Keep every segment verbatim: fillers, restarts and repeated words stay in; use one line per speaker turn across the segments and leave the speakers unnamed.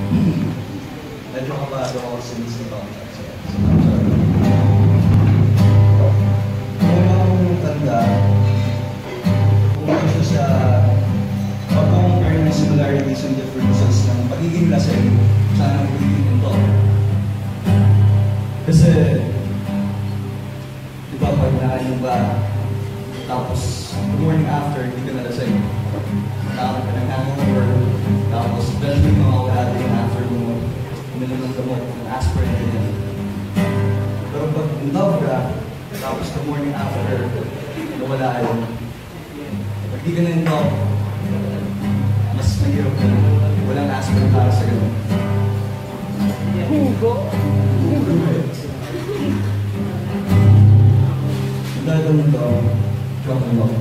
Medyo kabado ako since ito. Kung akong tanda, kung ano siya sa pag-compare ng similarities and differences ng pagiging lasing sa ng pagiging ito. Kasi, di ba pag nakain ba, tapos the morning after, hindi ka nalasing. Nakakit ka ng hangover, tapos eventually makawala din after mo uminom ng gamot, ng aspirin din. Pero pag in-love ka, tapos the morning after, nawala yun. Pag di ka na in-love, mas mahirap ka. Walang aspirin para sa ganun. Hugo! Hugo! Ang gagawin ko, drop and love.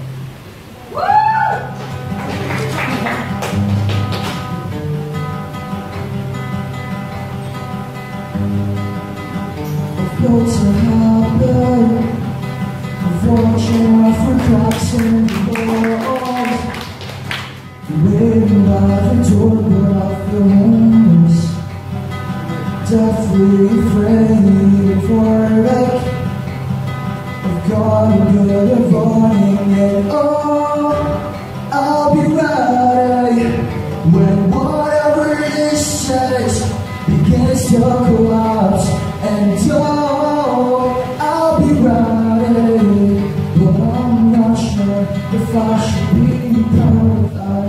What's happened? I've watched you for cracks in the walls. Waiting by the door, but I feel homeless. Deathly afraid for it. I've got a bit of running it. Oh, I'll be ready when whatever this says begins to collapse. And oh, I'll be ready, but I'm not sure if I should be proud of that.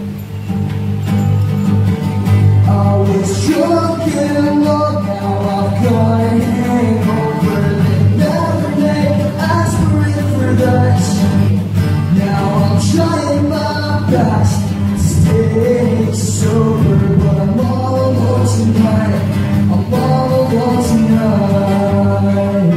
I was drunk in love, now I've got a hangover. They never made aspirin for this. Now I'm trying my best to stay sober, but I'm all alone tonight. I'm all alone tonight.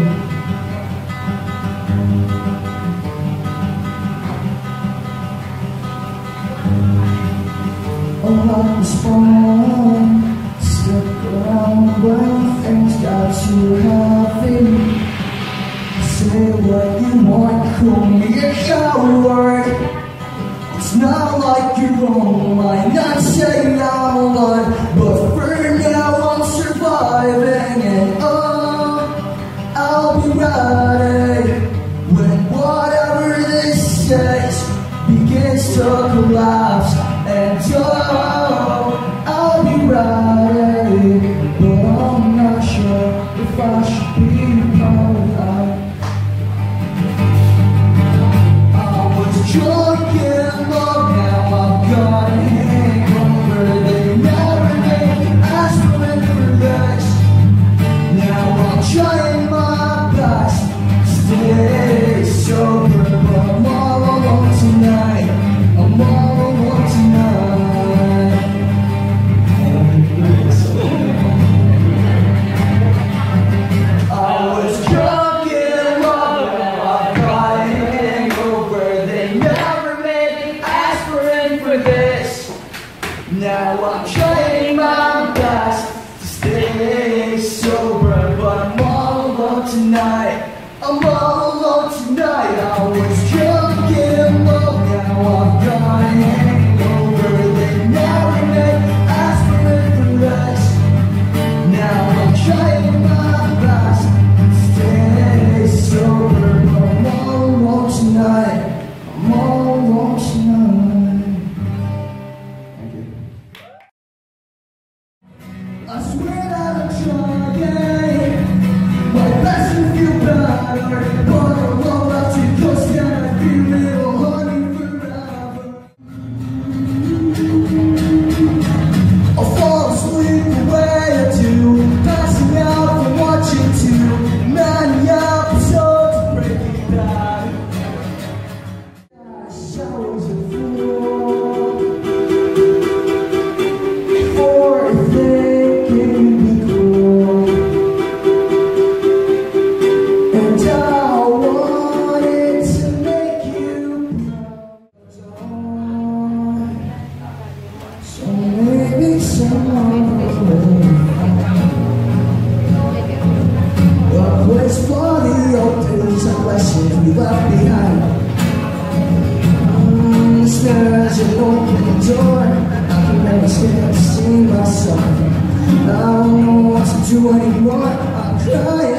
A lot was fun. Stick around when things got too heavy. Say what you want, call me a coward. It's not like you're wrong, might not say I'm alive, but for now I'm surviving. And oh, I'll be ready when whatever this says begins to collapse. And oh, I'll be ready, but I'm not sure if I should be proud of that. I was drunk in love, now I've got a hangover. They never made aspirin for this. Now I'm trying my best to stay sober, but I'm all alone tonight. I'm all alone tonight. I was drunk in love, now I've got a hangover. They never made aspirin for this. Now I'm trying my best to stay sober, but I'm all alone tonight. I'm all alone tonight. I was drunk in love, now I've got a hangover. They never made aspirin for this. Now I'm trying my best to stay sober, but I'm all alone tonight. I'm all alone tonight. Thank you. I swear that I'm trying my best to feel better, but I'm all up to close, can I feel real honey forever? I'll fall asleep the way I do, passing out from watching too many episodes of Breaking Bad. I was a fool for thinking me cool, and I wanted to make you proud. So maybe someone a place for the old days and lessons we left behind. Mm, the stairs and open the door, I can never stand to see myself. twenty-one, I'm crying.